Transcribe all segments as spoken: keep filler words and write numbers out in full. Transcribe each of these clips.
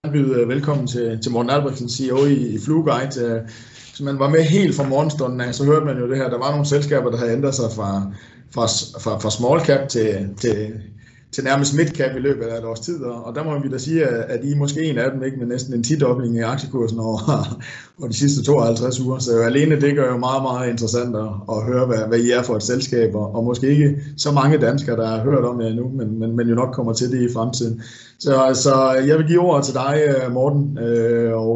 byde velkommen til, til Morten Albrechtsen, C E O i, i Flueguide. Så man var med helt fra morgenstunden af, så hørte man jo det her. Der var nogle selskaber, der havde ændret sig fra, fra, fra, fra small cap til, til, til nærmest mid cap i løbet af et års tid. Og der må vi da sige, at I er måske en af dem, ikke, med næsten en tidobling i aktiekursen over, over de sidste tooghalvtreds uger. Så alene det gør jo meget, meget interessant at, at høre, hvad, hvad I er for et selskab. Og måske ikke så mange danskere, der har hørt om jer endnu, men, men, men jo nok kommer til det i fremtiden. Så, så jeg vil give ordet til dig, Morten, og,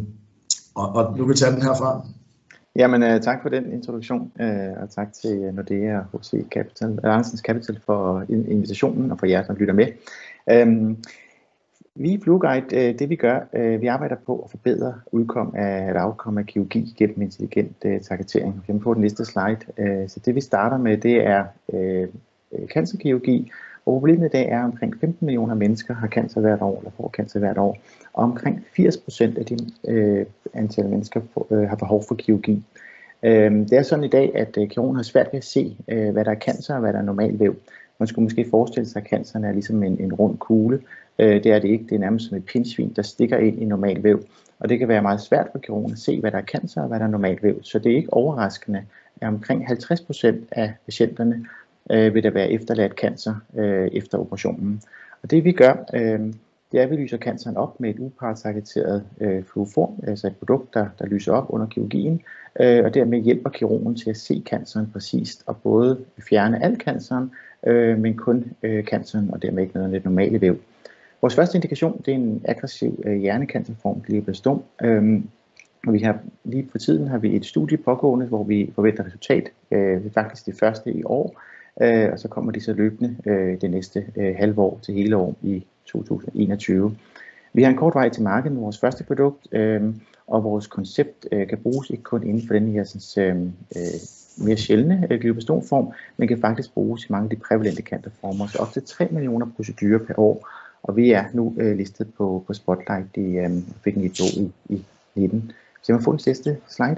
og, og du kan tage den herfra. Jamen, uh, tak for den introduktion, uh, og tak til Nordea og H C Capital, Alliancens Capital for invitationen og for jer, der lytter med. Um, vi i Flueguide, uh, det vi gør, uh, vi arbejder på at forbedre udkom af et afkom af kirurgi gennem intelligent uh, targetering. Vi på den næste slide. Uh, så det vi starter med, det er uh, cancerkirurgi. Og problemet i dag er, at omkring femten millioner mennesker har cancer hvert år, eller får cancer hvert år. Og omkring firs procent af de øh, antal mennesker øh, har behov for kirurgi. Øh, det er sådan i dag, at øh, kirurgen har svært ved at se, øh, hvad der er cancer og hvad der er normal væv. Man skulle måske forestille sig, at canceren er ligesom en, en rund kugle. Øh, det er det ikke. Det er nærmest som et pindsvin, der stikker ind i normal væv. Og det kan være meget svært for kirurgen at se, hvad der er cancer og hvad der er normal væv. Så det er ikke overraskende, at omkring halvtreds procent af patienterne øh, vil der være efterladt cancer øh, efter operationen. Og det vi gør, øh, det er, at vi lyser canceren op med et upartargeteret øh, fluoform, altså et produkt, der, der lyser op under kirurgien, øh, og dermed hjælper kirurgen til at se canceren præcist, og både fjerne al canceren, øh, men kun øh, canceren, og dermed ikke noget af det normale væv. Vores første indikation, det er en aggressiv øh, hjernecancerform, glioblastom. Øh, og vi har, lige på tiden har vi et studie pågående, hvor vi forventer resultat, øh, faktisk det første i år, øh, og så kommer de så løbende øh, det næste øh, halve år til hele år i to tusind og enogtyve. Vi har en kort vej til markedet med vores første produkt, øh, og vores koncept øh, kan bruges ikke kun inden for den her sådan, øh, mere sjældne øh, glioblastomform, men kan faktisk bruges i mange af de prævalente cancerformer, så op til tre millioner procedurer per år, og vi er nu øh, listet på, på Spotlight, de øh, fik en I P O i, i nitten. Så jeg må få den sidste slide.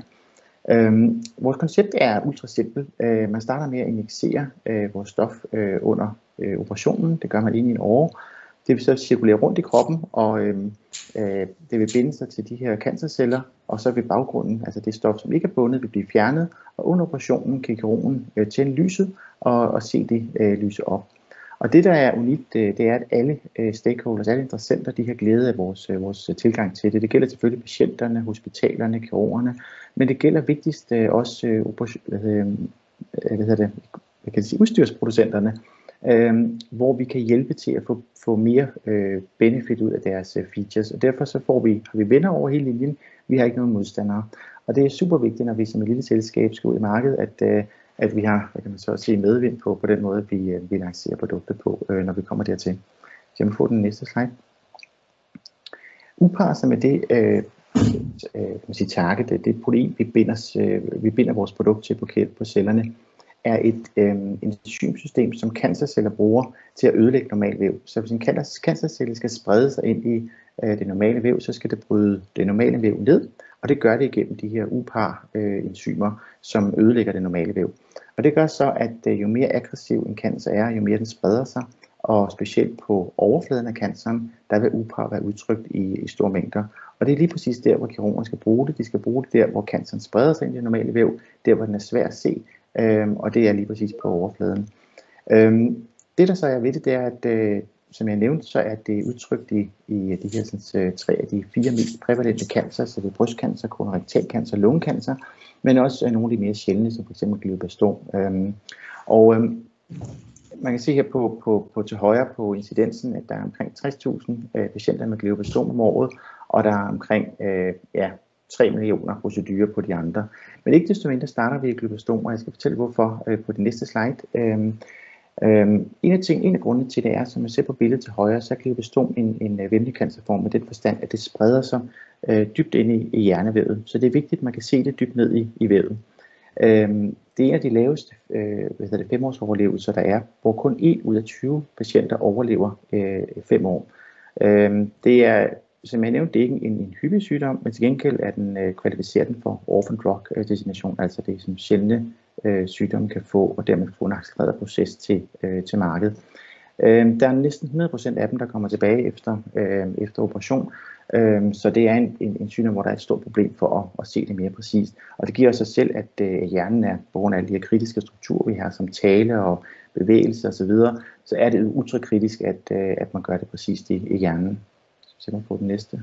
Øhm, vores koncept er ultra simpelt. Øh, man starter med at injicere øh, vores stof øh, under øh, operationen. Det gør man ind i en åre. Det vil så cirkulere rundt i kroppen, og øh, øh, det vil binde sig til de her cancerceller, og så vil baggrunden, altså det stof, som ikke er bundet, vil blive fjernet, og under operationen kan kirurgen øh, tænde lyset og, og se det øh, lyse op. Og det, der er unikt, det er, at alle stakeholders, alle interessenter, de har glæde af vores, vores tilgang til det. Det gælder selvfølgelig patienterne, hospitalerne, kirurgerne, men det gælder vigtigst også hvad hedder det, hvad kan jeg sige, udstyrsproducenterne, hvor vi kan hjælpe til at få, få mere benefit ud af deres features. Og derfor så får vi, har vi venner over hele linjen, vi har ikke nogen modstandere. Og det er super vigtigt, når vi som et lille selskab skal ud i markedet, at at vi har, hvad kan man så sige, medvind på, på den måde, vi, vi lancerer produktet på, øh, når vi kommer dertil. Så jeg må få den næste slide. Uparser med det, øh, øh, kan man sige, target, det, det protein, vi binder, øh, vi binder vores produkt til på, på cellerne, er et øh, enzymsystem, som cancerceller bruger til at ødelægge normal væv. Så hvis en cancercelle skal sprede sig ind i øh, det normale væv, så skal det bryde det normale væv ned, og det gør det igennem de her upar-enzymer, øh, som ødelægger det normale væv. Og det gør så, at øh, jo mere aggressiv en cancer er, jo mere den spreder sig, og specielt på overfladen af canceren, der vil upar være udtrykt i, i store mængder. Og det er lige præcis der, hvor kirurgerne skal bruge det. De skal bruge det der, hvor canceren spreder sig ind i det normale væv, der hvor den er svær at se, øh, og det er lige præcis på overfladen. Øh, det der så er ved det, det er, at øh, som jeg nævnte, så er det udtrykt i, i de her sådan, tre af de fire mest prævalente cancer, så det er brystcancer, kolorektalcancer, lungecancer, men også nogle af de mere sjældne, som f.eks. glioblastom. Øhm, og øhm, man kan se her på, på, på til højre på incidensen, at der er omkring tres tusind øh, patienter med glioblastom om året, og der er omkring øh, ja, tre millioner procedurer på de andre. Men ikke desto mindre starter vi i glioblastom, og jeg skal fortælle hvorfor øh, på det næste slide. Øhm, Øhm, en af ting, en af grundene til det er, som man ser på billedet til højre, så er glioblastom en, en venlig cancerform med den forstand, at det spreder sig øh, dybt ind i, i hjernevævet. Så det er vigtigt, at man kan se det dybt ned i, i vævet. Øhm, det er en af de laveste øh, hvad hedder det, femårsoverlevelser, der er, hvor kun en ud af tyve patienter overlever øh, fem år. Øhm, det er, som jeg nævnte, det er ikke en, en hyppig sygdom, men til gengæld er den øh, kvalificeret for orphan drug designation, altså det som sjældne øh, sygdomme kan få, og dermed få en accelereret proces til, øh, til markedet. Øh, der er næsten hundrede procent af dem, der kommer tilbage efter, øh, efter operation, øh, så det er en, en, en sygdom, hvor der er et stort problem for at, at se det mere præcist. Og det giver sig selv, at øh, hjernen er, på grund af alle de her kritiske strukturer, vi har som tale og bevægelse osv., så, så er det ultrakritisk, at, øh, at man gør det præcist i, i hjernen. Så man på den næste.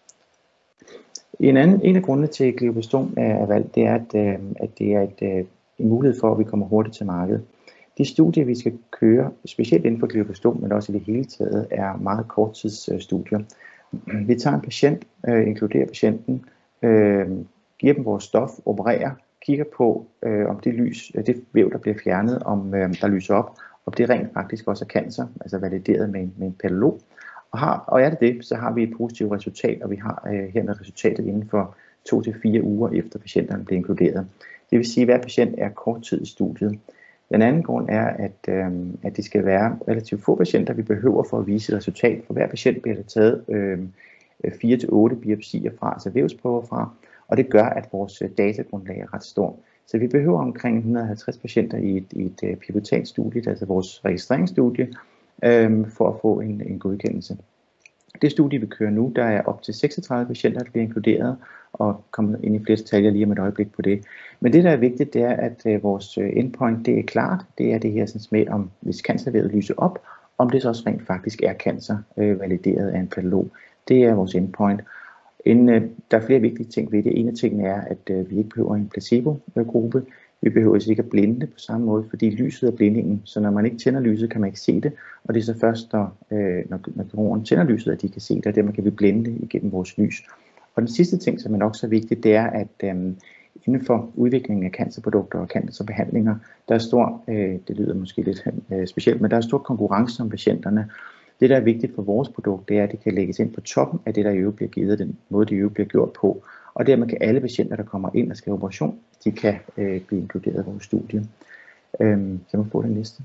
En, anden, en af grundene til glioblastom er valgt, det er, at, øh, at det er et, øh, en mulighed for, at vi kommer hurtigt til markedet. De studier, vi skal køre, specielt inden for glioblastom, men også i det hele taget, er meget korttidsstudier. Vi tager en patient, øh, inkluderer patienten, øh, giver dem vores stof, opererer, kigger på, øh, om det lys, det væv, der bliver fjernet, om øh, der lyser op, om det rent faktisk også er cancer, altså valideret med en, med en patolog. Og, har, og er det det, så har vi et positivt resultat, og vi har øh, hermed resultatet inden for to til fire uger efter patienterne bliver inkluderet. Det vil sige, at hver patient er kort tid i studiet. Den anden grund er, at, øh, at det skal være relativt få patienter, vi behøver for at vise et resultat. For hver patient bliver der taget øh, fire til otte biopsier fra, altså vævsprøver fra, og det gør, at vores datagrundlag er ret stort. Så vi behøver omkring et hundrede og halvtreds patienter i et, i et pivotalstudie, altså vores registreringsstudie, øh, for at få en, en godkendelse. Det studie, vi kører nu, der er op til seksogtredive patienter, der bliver inkluderet, og kommer ind i flere detaljer lige om et øjeblik på det. Men det, der er vigtigt, det er, at øh, vores endpoint, det er klart. Det er det her sådan med, om hvis cancervævet lyser op, om det så også rent faktisk er cancer, øh, valideret af en patolog. Det er vores endpoint. En, øh, der er flere vigtige ting ved det. En af tingene er, at øh, vi ikke behøver en placebo-gruppe. Vi behøver ikke at blinde på samme måde, fordi lyset er blindingen, så når man ikke tænder lyset, kan man ikke se det, og det er så først, når, øh, når, når kirurgen tænder lyset, at de kan se det, og dermed kan vi blinde det igennem vores lys. Og den sidste ting, som er nok så vigtigt, det er, at øh, inden for udviklingen af cancerprodukter og cancerbehandlinger, der er stor, øh, det lyder måske lidt øh, specielt, men der er stor konkurrence om patienterne. Det, der er vigtigt for vores produkt, det er, at det kan lægges ind på toppen af det, der i øvrigt bliver givet, den måde, det i øvrigt bliver gjort på. Og dermed kan alle patienter, der kommer ind og skal have operation, de kan øh, blive inkluderet i vores studie. Øhm, så man får det næste.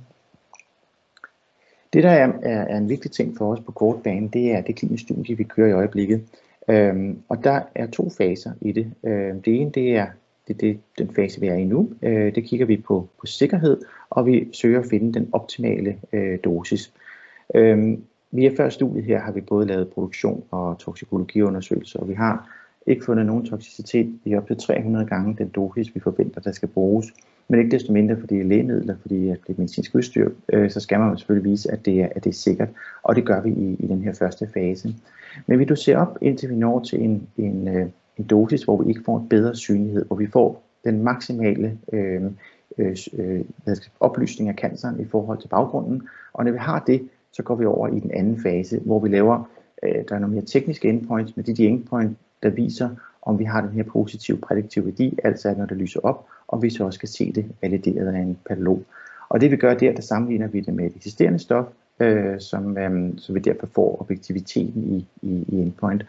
Det, der er, er, er en vigtig ting for os på kort bane, det er det kliniske studie, vi kører i øjeblikket. Øhm, og der er to faser i det. Øhm, det ene, det er det, det, den fase, vi er i nu. Øh, det kigger vi på, på sikkerhed, og vi søger at finde den optimale øh, dosis. Øhm, via før studiet her har vi både lavet produktion og toksikologiundersøgelser, og vi har ikke fundet nogen toksicitet i op til tre hundrede gange den dosis, vi forventer, der skal bruges. Men ikke desto mindre, fordi det er lægemidler, fordi det er medicinsk udstyr, øh, så skal man selvfølgelig vise, at det, er, at det er sikkert. Og det gør vi i, i den her første fase. Men vi doserer op, indtil vi når til en, en, en dosis, hvor vi ikke får en bedre synlighed, hvor vi får den maksimale øh, øh, oplysning af canceren i forhold til baggrunden. Og når vi har det, så går vi over i den anden fase, hvor vi laver, øh, der er nogle mere tekniske endpoints, men det er de endpoints, der viser, om vi har den her positive prædiktive værdi, altså når det lyser op, og vi så også skal se det valideret af en patolog. Og det vi gør der, der sammenligner vi det med et eksisterende stof, øh, som, øh, så vi derfor får objektiviteten i, i, i endpoint.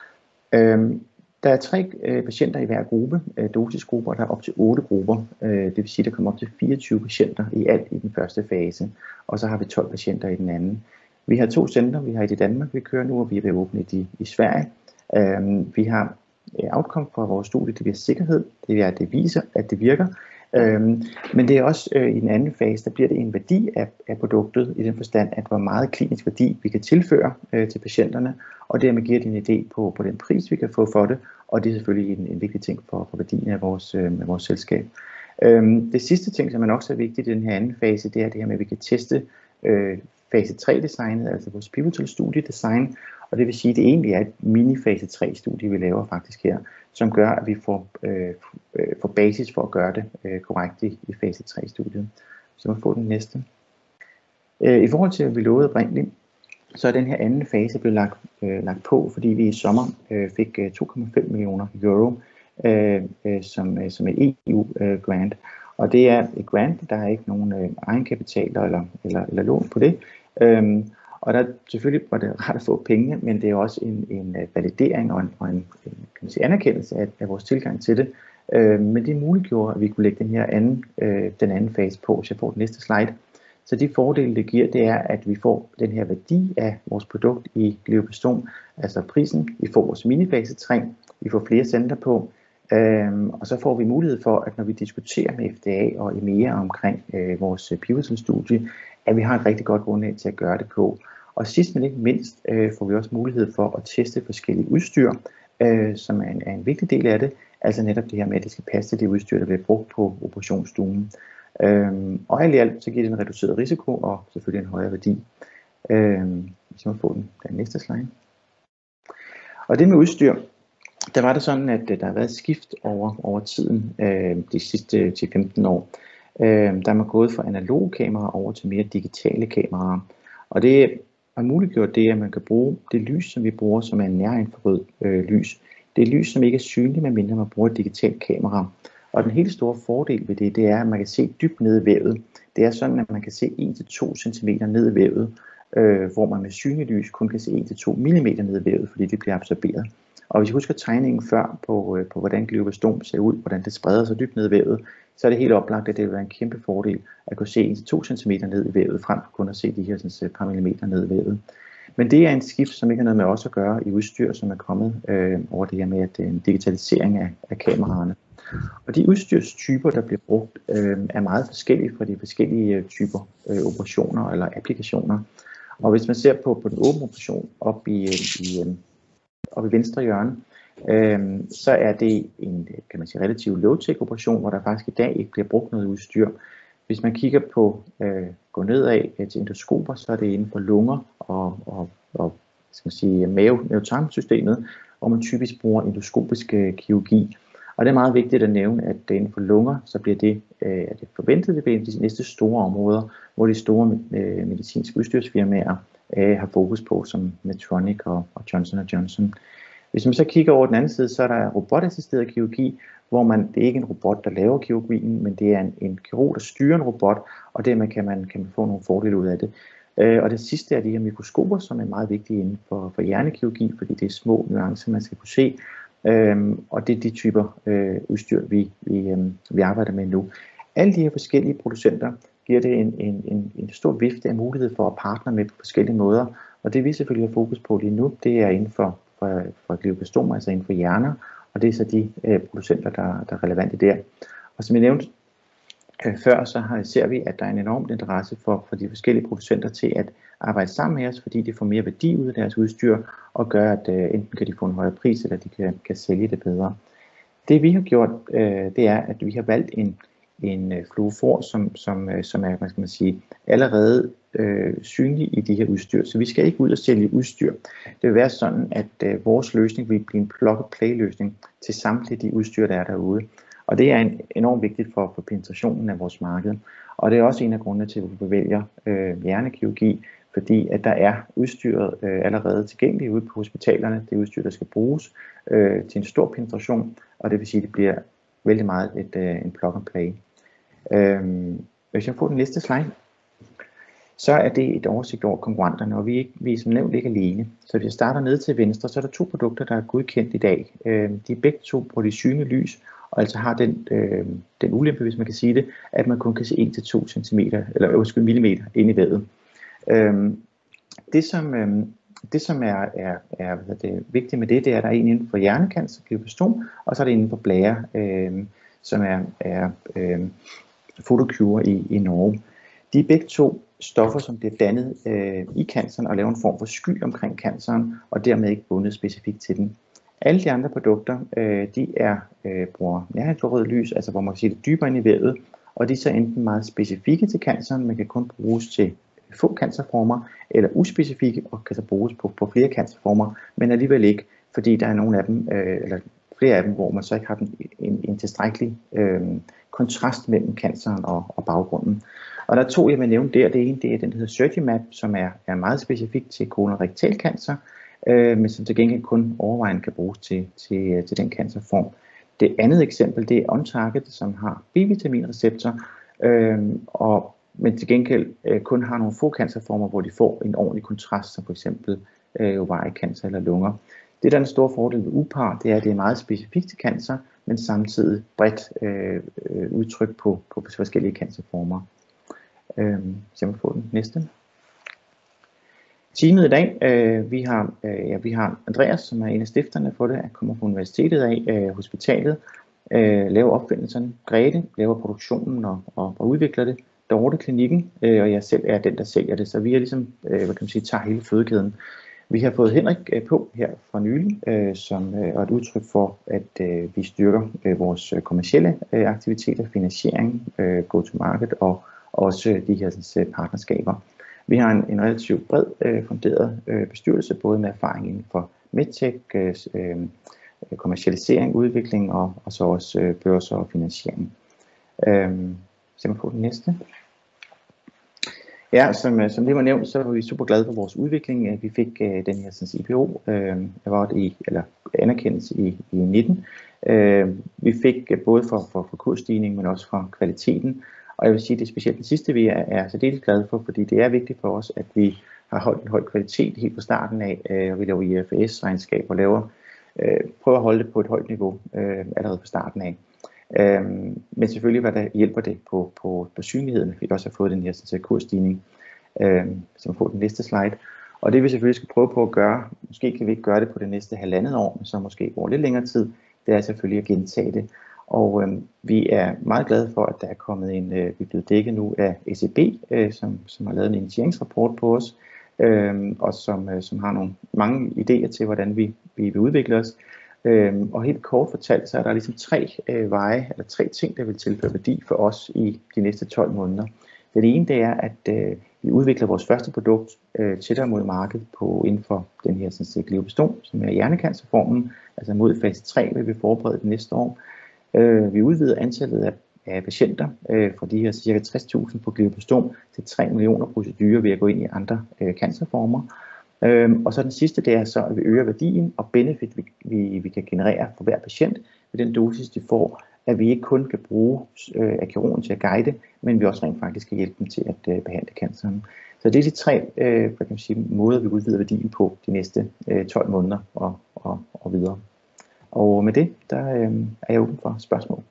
Øh, der er tre øh, patienter i hver gruppe, øh, dosisgrupper, og der er op til otte grupper. Øh, det vil sige, at der kommer op til fireogtyve patienter i alt i den første fase, og så har vi tolv patienter i den anden. Vi har to centre, vi har et i Danmark, vi kører nu, og vi er ved at åbne et i, i Sverige. Øh, vi har outcome fra vores studie, det bliver sikkerhed, det er, at det viser, at det virker. Øhm, men det er også øh, i den anden fase, der bliver det en værdi af, af produktet, i den forstand, at hvor meget klinisk værdi vi kan tilføre øh, til patienterne, og dermed giver det en idé på, på den pris, vi kan få for det, og det er selvfølgelig en, en vigtig ting for, for værdien af vores, øh, af vores selskab. Øhm, det sidste ting, som er også er vigtigt i den her anden fase, det er det her med, at vi kan teste øh, fase tre-designet, altså vores pivotal studiedesign, og det vil sige, at det egentlig er et mini-fase tre-studie, vi laver faktisk her, som gør, at vi får, øh, får basis for at gøre det øh, korrekt i, i fase tre-studiet. Så man får den næste. Øh, I forhold til, at vi lovede oprindeligt, så er den her anden fase blevet lagt, øh, lagt på, fordi vi i sommer øh, fik øh, to komma fem millioner euro øh, øh, som, øh, som et E U-grant. Øh, og det er et grant, der er ikke nogen øh, egenkapital eller, eller, eller lån på det. Øh, Og der selvfølgelig var det rart at få penge, men det er også en, en validering og en, og en kan man sige, anerkendelse af, af vores tilgang til det. Øh, men det muliggjorde, at vi kunne lægge den her anden, øh, den anden fase på, hvis jeg får den næste slide. Så de fordele, det giver, det er, at vi får den her værdi af vores produkt i glioblastom, altså prisen. Vi får vores minifase tre, vi får flere center på, øh, og så får vi mulighed for, at når vi diskuterer med F D A og E M E A omkring øh, vores pivotal-studie, at vi har et rigtig godt grundlag til at gøre det på. Og sidst men ikke mindst øh, får vi også mulighed for at teste forskellige udstyr, øh, som er en, er en vigtig del af det. Altså netop det her med, at det skal passe til det udstyr, der bliver brugt på operationsstuen. Øhm, og alt i alt, så giver det en reduceret risiko og selvfølgelig en højere værdi. Øhm, hvis jeg må få den, den næste slide. Og det med udstyr, der var det sådan, at der har været et skift over, over tiden øh, de sidste ti til femten år. Øh, der er man gået fra analoge kameraer over til mere digitale kameraer. Og det har muliggjort det, at man kan bruge det lys, som vi bruger, som er nærinfrarød øh, lys. Det er lys, som ikke er synligt, medmindre man bruger et digitalt kamera. Og den helt store fordel ved det, det er, at man kan se dybt ned i vævet. Det er sådan, at man kan se en til to centimeter ned i vævet, øh, hvor man med synligt lys kun kan se en til to millimeter ned i vævet, fordi det bliver absorberet. Og hvis I husker tegningen før på, øh, på hvordan glioblastom ser ud, hvordan det spreder sig dybt ned i vævet, så er det helt oplagt, at det vil være en kæmpe fordel at kunne se en til to centimeter ned i vævet, frem for kun at se de her sådan, par millimeter ned i vævet. Men det er en skift, som ikke har noget med os at gøre i udstyr, som er kommet øh, over det her med at, en digitalisering af, af kameraerne. Og de udstyrstyper, der bliver brugt, øh, er meget forskellige fra de forskellige typer øh, operationer eller applikationer. Og hvis man ser på, på den åbne operation op i, i, op i venstre hjørne, øh, så er det en, kan man sige, relativt low-tech operation, hvor der faktisk i dag ikke bliver brugt noget udstyr. Hvis man kigger på øh, gå nedad til endoskoper, så er det inden for lunger og, og, og skal man sige, mave, mavetarmsystemet, hvor man typisk bruger endoskopisk øh, kirurgi. Og det er meget vigtigt at nævne, at inden for lunger, så bliver det, øh, er det forventet, det bliver de næste store områder, hvor de store øh, medicinske udstyrsfirmaer øh, har fokus på, som Medtronic og, og Johnson og Johnson. Hvis man så kigger over den anden side, så er der robotassisteret kirurgi, hvor man, det er ikke en robot, der laver kirurgien, men det er en, en kirurg, der styrer en robot, og dermed kan man, kan man få nogle fordele ud af det. Øh, og det sidste er de her mikroskoper, som er meget vigtige inden for, for hjernekirurgi, fordi det er små nuancer, man skal kunne se. Øhm, og det er de typer øh, udstyr, vi, vi, øh, vi arbejder med nu. Alle de her forskellige producenter giver det en, en, en, en stor vifte af mulighed for at partner med på forskellige måder. Og det vi selvfølgelig har fokus på lige nu, det er inden for, for, for glioblastomer, altså inden for hjerner. Og det er så de øh, producenter, der, der er relevante der. Og som jeg nævnte øh, før, så har, ser vi, at der er en enorm interesse for, for de forskellige producenter til at arbejde sammen med os, fordi de får mere værdi ud af deres udstyr, og gør, at øh, enten kan de få en højere pris, eller de kan, kan sælge det bedre. Det vi har gjort, øh, det er, at vi har valgt en, en øh, fluorofor, som, som, øh, som er, hvad skal man sige, allerede øh, synlig i de her udstyr. Så vi skal ikke ud og sælge udstyr. Det vil være sådan, at øh, vores løsning vil blive en plug-and-play-løsning til samtlige de udstyr, der er derude. Og det er en, enormt vigtigt for, for penetrationen af vores marked. Og det er også en af grundene til, at vi vælger øh, hjernekirurgi, fordi at der er udstyret øh, allerede tilgængeligt ude på hospitalerne. Det er udstyr, der skal bruges øh, til en stor penetration, og det vil sige, at det bliver vældig meget et, øh, en plug and play. Øh, hvis jeg får den næste slide, så er det et oversigt over konkurrenterne, og vi er, ikke, vi er som nævnt ikke alene. Så hvis jeg starter ned til venstre, så er der to produkter, der er godkendt i dag. Øh, de er begge to på det synlige lys, og altså har den, øh, den ulempe, hvis man kan sige det, at man kun kan se en til to centimeter, eller undskyld, millimeter ind i vævet. Øhm, det som, øhm, det, som er, er, er hvad det, vigtigt med det, det er, at der er en inden for hjernekancer, glioblastom, og så er det inden for blære, øhm, som er, er øhm, Photocure i, i Norge. De er begge to stoffer, som bliver dannet øh, i canceren og laver en form for sky omkring canceren, og dermed ikke bundet specifikt til den. Alle de andre produkter, øh, de er, øh, bruger nærinfrarød lys, altså hvor man kan se det dybere ind i vævet, og de er så enten meget specifikke til canceren, men kan kun bruges til få cancerformer, eller uspecifikke og kan så bruges på, på flere cancerformer, men alligevel ikke, fordi der er nogle af dem, øh, eller flere af dem, hvor man så ikke har den, en, en tilstrækkelig øh, kontrast mellem canceren og, og baggrunden. Og der er to, jeg vil nævne der. Det ene, det er den, der hedder Surgimap, som er, er meget specifik til kolorektal cancer, øh, men som til gengæld kun overvejende kan bruges til, til, til den cancerform. Det andet eksempel, det er OnTarget, som har B-vitaminreceptor, øh, og men til gengæld øh, kun har nogle få cancerformer, hvor de får en ordentlig kontrast, som for eksempel øh, ovariecancer eller lunger. Det, der er en stor fordel ved U P A R, det er, at det er meget specifikt til cancer, men samtidig bredt øh, udtryk på, på forskellige cancerformer. Øh, så jeg må få den næste. Teamet i dag, øh, vi, har, øh, ja, vi har Andreas, som er en af stifterne for det, han kommer fra universitetet af, øh, hospitalet, øh, laver opfindelserne, Grete laver produktionen og, og, og udvikler det, derovre i klinikken, øh, og jeg selv er den, der sælger det, så vi er ligesom, øh, hvad kan man sige, tager hele fødekæden. Vi har fået Henrik øh, på her fra nylig, øh, som øh, er et udtryk for, at øh, vi styrker øh, vores kommercielle øh, aktiviteter, finansiering, øh, go-to-market og også øh, de her sådan, partnerskaber. Vi har en, en relativt bred øh, funderet øh, bestyrelse, både med erfaring inden for medtech, øh, øh, kommercialisering, udvikling og, og så også øh, børser og finansiering. Øh, så man får den næste. Ja, som, som det var nævnt, så var vi super glade for vores udvikling. Vi fik uh, den her sådan, I P O, uh, award i, eller anerkendelse i, i nitten. Uh, vi fik uh, både for, for, for kursstigning, men også for kvaliteten. Og jeg vil sige, det er specielt det sidste, vi er, er særdeles glade for, fordi det er vigtigt for os, at vi har holdt en høj kvalitet helt fra starten af, uh, og vi laver I F S-regnskab og laver, uh, prøver at holde det på et højt niveau uh, allerede fra starten af. Øhm, men selvfølgelig hvad der hjælper det på, på, på synligheden, vi også har fået den her sådan, kursstigning, øhm, som får den næste slide. Og det vi selvfølgelig skal prøve på at gøre, måske kan vi ikke gøre det på det næste halvandet år, men så måske over lidt længere tid, det er selvfølgelig at gentage det. Og øhm, vi er meget glade for, at der er kommet en, øh, vi er blevet dækket nu af S E B, øh, som, som har lavet en initieringsrapport på os, øh, og som, øh, som har nogle mange idéer til, hvordan vi, vi vil udvikle os. Øhm, og helt kort fortalt, så er der ligesom tre øh, veje, eller tre ting, der vil tilføre værdi for os i de næste tolv måneder. Den ene, det er, at øh, vi udvikler vores første produkt øh, tættere mod markedet på, inden for den her sådan, glioblastoma, som er hjernecancerformen, altså mod fase tre vil vi forberede det næste år. Øh, vi udvider antallet af, af patienter øh, fra de her cirka tres tusind på glioblastoma til tre millioner procedurer ved at gå ind i andre øh, cancerformer. Øhm, og så den sidste, det er så, at vi øger værdien og benefit, vi, vi, vi kan generere for hver patient med den dosis, de får, at vi ikke kun kan bruge øh, Akiron til at guide, men vi også rent faktisk kan hjælpe dem til at øh, behandle canceren. Så det er de tre øh, hvad kan man sige, måder, vi udvider værdien på de næste øh, tolv måneder og, og, og videre. Og med det, der øh, er jeg åben for spørgsmål.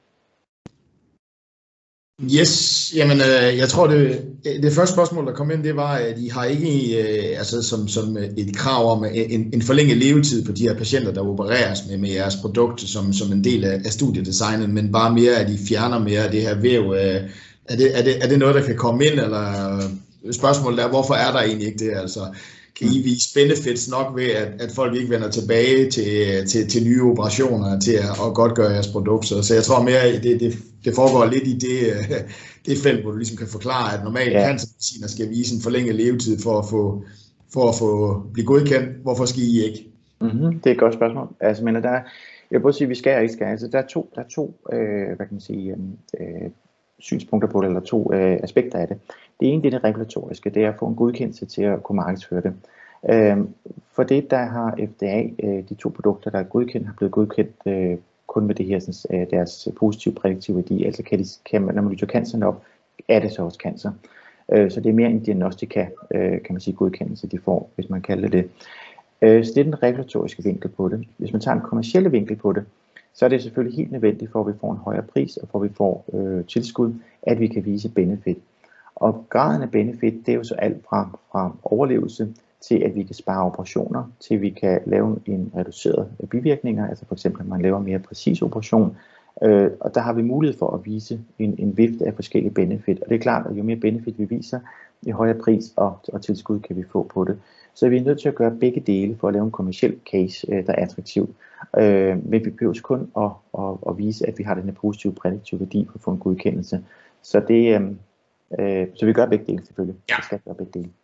Yes, jamen øh, jeg tror det, det første spørgsmål der kom ind, det var, at I har ikke øh, altså som, som et krav om en, en forlænget levetid på de her patienter, der opereres med, med jeres produkter som, som en del af, af studiedesignet, men bare mere, at I fjerner mere af det her væv. Øh, er, det, er, det, er det noget, der kan komme ind, eller spørgsmålet er, hvorfor er der egentlig ikke det? Altså, kan I vise benefits nok ved, at, at folk ikke vender tilbage til, til, til nye operationer, til at, at godt gøre jeres produkter? Så jeg tror mere, det, det, det foregår lidt i det, det felt, hvor du ligesom kan forklare, at normalt ja. Cancermediciner skal vise en forlænget levetid for at få, for at få blive godkendt. Hvorfor skal I ikke? Mm-hmm, det er et godt spørgsmål. Altså, men der er, jeg vil både sige, at vi skal og ikke skal. Altså, der er to, der er to øh, hvad kan man sige, øh, synspunkter på det, eller to øh, aspekter af det. Det ene, det er det regulatoriske, det er at få en godkendelse til at kunne markedsføre det. Øhm, for det, der har F D A, øh, de to produkter, der er godkendt, har blevet godkendt øh, kun med det her, sådan, øh, deres positive prædiktive værdi. Altså kan de, kan man, når man lyser canceren op, er det så også cancer. Øh, så det er mere en diagnostika, øh, kan man sige, godkendelse, de får, hvis man kalder det. Øh, så det er den regulatoriske vinkel på det. Hvis man tager en kommercielle vinkel på det, så er det selvfølgelig helt nødvendigt, for at vi får en højere pris, og for at vi får øh, tilskud, at vi kan vise benefit. Og graden af benefit, det er jo så alt fra, fra overlevelse til, at vi kan spare operationer, til vi kan lave en reduceret bivirkninger, altså for eksempel, at man laver en mere præcis operation. Øh, og der har vi mulighed for at vise en, en vifte af forskellige benefit. Og det er klart, at jo mere benefit vi viser, jo højere pris og, og tilskud kan vi få på det. Så vi er nødt til at gøre begge dele for at lave en kommerciel case, øh, der er attraktiv. Øh, men vi behøver kun at, at, at vise, at vi har den her positive prædiktive værdi for at få en godkendelse. Så det øh, øh, så vi gør begge dele selvfølgelig. Ja. Vi skal gøre begge dele.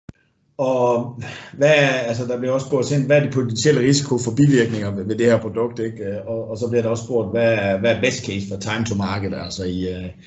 Og hvad er, altså der bliver også spurgt ind, hvad er de potentielle risiko for bivirkninger ved, ved det her produkt, ikke? Og, og så bliver der også spurgt, hvad er, hvad er best case for time to market, altså i,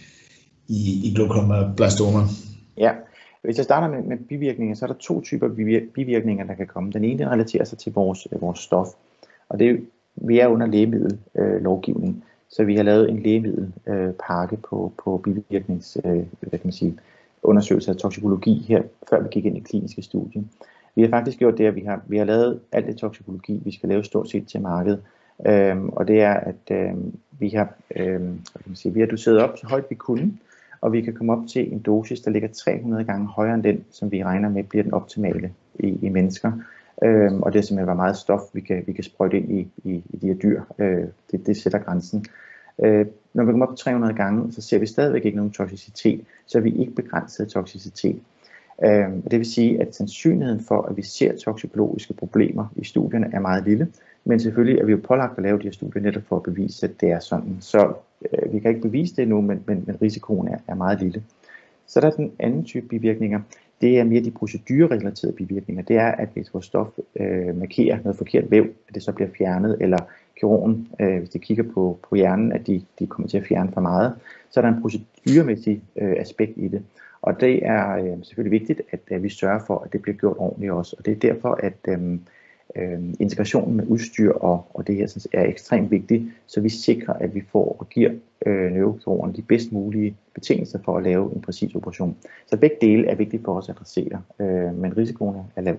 i, i glioblastoma? Ja, hvis jeg starter med, med bivirkninger, så er der to typer bivirkninger, der kan komme. Den ene, den relaterer sig til vores, vores stof, og det er, vi er under lægemiddellovgivning, øh, så vi har lavet en lægemiddelpakke øh, på, på bivirknings, øh, hvad kan man sige, undersøgelse af toksikologi her, før vi gik ind i kliniske studier. Vi har faktisk gjort det, at vi har, vi har lavet alt det toksikologi, vi skal lave stort set til markedet. Øhm, og det er, at øhm, vi, har, øhm, hvad kan man sige, vi har doseret op så højt vi kunne, og vi kan komme op til en dosis, der ligger tre hundrede gange højere end den, som vi regner med bliver den optimale i, i mennesker. Øhm, og det er simpelthen, hvor meget stof vi kan, vi kan sprøjte ind i, i, i de her dyr. Øh, det, det sætter grænsen. Øh, når vi kommer op på tre hundrede gange, så ser vi stadigvæk ikke nogen toksicitet, så er vi ikke begrænset af toksicitet. Øh, det vil sige, at sandsynligheden for, at vi ser toksikologiske problemer i studierne er meget lille, men selvfølgelig er vi jo pålagt at lave de her studier netop for at bevise, at det er sådan. Så øh, vi kan ikke bevise det nu, men, men, men risikoen er, er meget lille. Så der er den anden type bivirkninger. Det er mere de procedurerelaterede bivirkninger. Det er, at hvis vores stof øh, markerer noget forkert væv, at det så bliver fjernet, eller kirurgen, øh, hvis de kigger på, på hjernen, at de, de kommer til at fjerne for meget, så er der en proceduremæssig øh, aspekt i det. Og det er øh, selvfølgelig vigtigt, at øh, vi sørger for, at det bliver gjort ordentligt også. Og det er derfor, at øh, øh, integrationen med udstyr og, og det her synes, er ekstremt vigtigt, så vi sikrer, at vi får og giver øh, neurokirurgerne de bedst mulige betingelser for at lave en præcis operation. Så begge dele er vigtigt for os at adressere, øh, men risikoen er lav.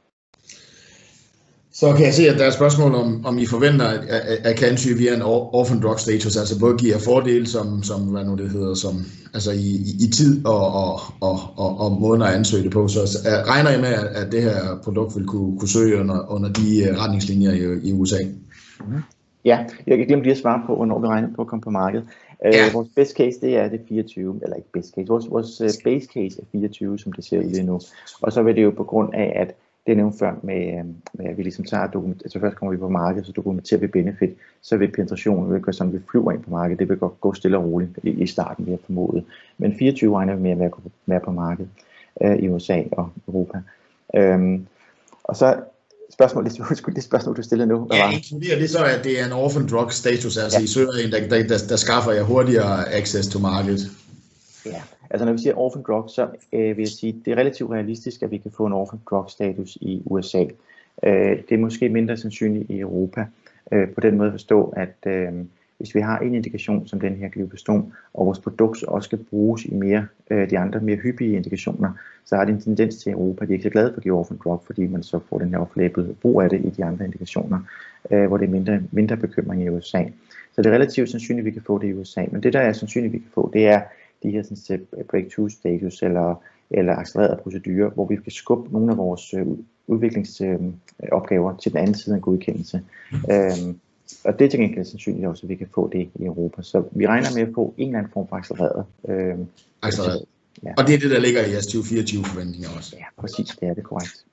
Så kan jeg se, at der er et spørgsmål om, om I forventer, at, at, at Can-Syge via en orphan drug status, altså både giver fordele, som, som hvad nu det hedder, som, altså i, i tid og, og, og, og, og måden at ansøge det på. Så uh, regner I med, at det her produkt vil kunne, kunne søge under, under de retningslinjer i, i U S A? Mm-hmm. Ja, jeg glemte lige at svare på, hvornår vi regner på at komme på markedet. Ja. Uh, vores best case, det er det fireogtyve, eller ikke best case, vores, vores uh, base case er fireogtyve, som det ser ud lige nu. Og så vil det jo på grund af, at det er nævnt før med, med, at vi ligesom tager dokument, altså først kommer vi på markedet, så dokumenterer vi benefit, så vil penetrationen vil gøre sådan, at vi flyver ind på markedet, det vil gå, gå stille og roligt i, i starten, vi har formodet. Men fireogtyve regner vi med at være, være på markedet øh, i U S A og Europa. Øhm, og så spørgsmålet, det, det spørgsmål, du stillede nu. Ja, inkluderer det så, at det er en orphan drug status, altså ja. I søger en, der, der, der, der skaffer jer hurtigere access to market. Ja, altså når vi siger orphan drug, så øh, vil jeg sige, det er relativt realistisk, at vi kan få en orphan drug status i U S A. Øh, det er måske mindre sandsynligt i Europa. Øh, på den måde at forstå, at øh, hvis vi har en indikation som den her glioblastoma, og vores produkt også skal bruges i mere øh, de andre mere hyppige indikationer, så har det en tendens til Europa. De er ikke så glade for at give orphan drug, fordi man så får den her off-label brug af det i de andre indikationer, øh, hvor det er mindre, mindre bekymring i U S A. Så det er relativt sandsynligt, at vi kan få det i U S A. Men det, der er sandsynligt, at vi kan få, det er de her sådan, breakthrough status eller, eller accelererede procedurer, hvor vi kan skubbe nogle af vores øh, udviklingsopgaver øh, til den anden side af en godkendelse. Øhm, og det er til gengæld sandsynligt også, at vi kan få det i Europa. Så vi regner med at få en eller anden form for accelereret. Øh, accelereret. Ja. Og det er det, der ligger i jeres tyve fireogtyve forventninger også? Ja, præcis. Det er det korrekt.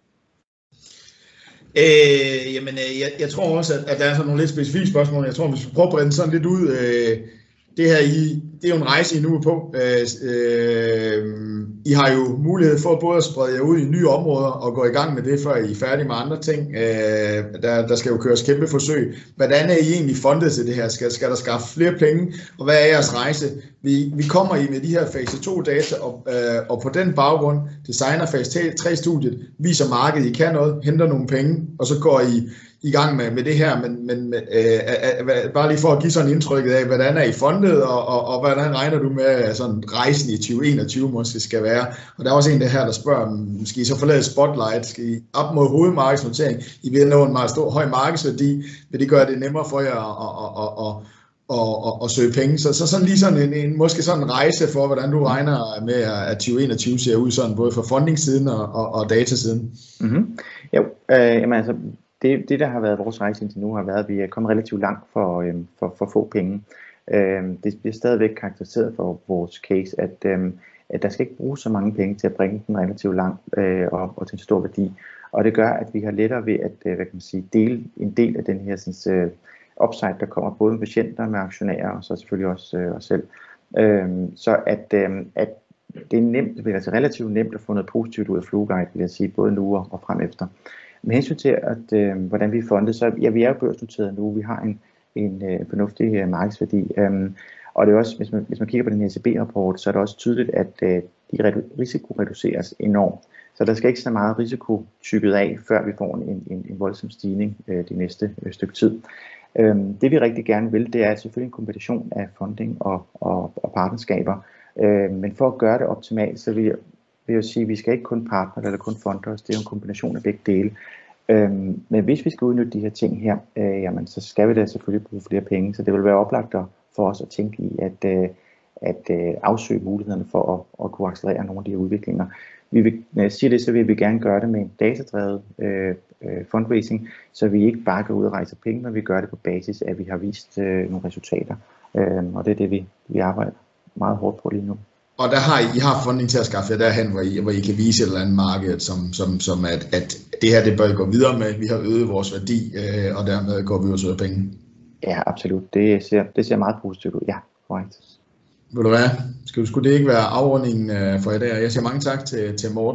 Øh, jamen, jeg, jeg tror også, at, at der er sådan nogle lidt specifikke spørgsmål. Jeg tror, vi skal prøve at brænde sådan lidt ud. Øh, Det her, I, det er jo en rejse, I nu er på. Øh, øh, I har jo mulighed for både at sprede jer ud i nye områder og gå i gang med det, før I er færdige med andre ting. Øh, der, der skal jo køres kæmpe forsøg. Hvordan er I egentlig fundet til det her? Skal, skal der skaffe flere penge? Og hvad er jeres rejse? Vi, vi kommer I med de her fase to data, og, øh, og på den baggrund designer fase tre studiet, viser markedet, I kan noget, henter nogle penge, og så går I i gang med, med det her, men, men øh, øh, bare lige for at give sådan indtrykket af, hvordan er I fundet, og, og, og hvordan regner du med, at sådan rejsen i tyve enogtyve måske skal være. Og der er også en der her, der spørger, skal I så forlade Spotlight, skal I op mod hovedmarkedsnotering, I vil nå en meget stor, høj markedsværdi, vil det gøre det nemmere for jer at, at, at, at, at, at, at søge penge. Så, så sådan lige sådan en, en, måske sådan en rejse for, hvordan du regner med, at tyve enogtyve ser ud sådan, både fra funding-siden og, og, og datasiden. Mm-hmm. Jo, øh, jamen altså, Det, det, der har været vores rejse indtil nu, har været, at vi er kommet relativt langt for, øhm, for, for få penge. Øhm, det bliver stadigvæk karakteriseret for vores case, at, øhm, at der skal ikke bruges så mange penge til at bringe den relativt langt øh, og, og til en stor værdi. Og det gør, at vi har lettere ved at øh, hvad kan man sige, dele en del af den her sådan, øh, upside, der kommer både med patienter, med aktionærer og så selvfølgelig også øh, os selv. Øhm, så at, øh, at det er nemt, det er altså relativt nemt at få noget positivt ud af FluGuide, vil jeg sige, både nu og, og frem efter. Med hensyn til, at, øh, hvordan vi er fundet, så ja, vi er jo børsnoteret nu, vi har en, en øh, fornuftig øh, markedsværdi, øhm, og det er også, hvis man, hvis man kigger på den her E C B-rapport, så er det også tydeligt, at øh, de risiko reduceres enormt, så der skal ikke så meget risiko tykket af, før vi får en, en, en voldsom stigning øh, de næste øh, stykke tid. Øhm, det vi rigtig gerne vil, det er selvfølgelig en kombination af funding og, og, og partnerskaber, øh, men for at gøre det optimalt, så vil jeg vil jeg sige, at vi skal ikke kun partner eller kun fonde os, det er jo en kombination af begge dele. Øhm, men hvis vi skal udnytte de her ting her, øh, jamen, så skal vi da selvfølgelig bruge flere penge, så det vil være oplagt for os at tænke i at, øh, at øh, afsøge mulighederne for at, at kunne accelerere nogle af de her udviklinger. Vi vil, når jeg siger det, så vil vi gerne gøre det med en datadrevet øh, øh, fundraising, så vi ikke bare går ud og rejser penge, men vi gør det på basis af, at vi har vist øh, nogle resultater. Øh, og det er det, vi, vi arbejder meget hårdt på lige nu. Og der har I, I har funding til at skaffe jer derhen, hvor I, hvor I kan vise et eller andet marked, som, som, som at, at det her det bør I gå videre med. Vi har øget vores værdi, øh, og dermed går vi ud og søger penge. Ja, absolut. Det ser, det ser meget positivt ud. Ja, korrekt. Ved du hvad? Skal du, skulle det ikke være afrundingen for i dag? Jeg siger mange tak til, til Morten.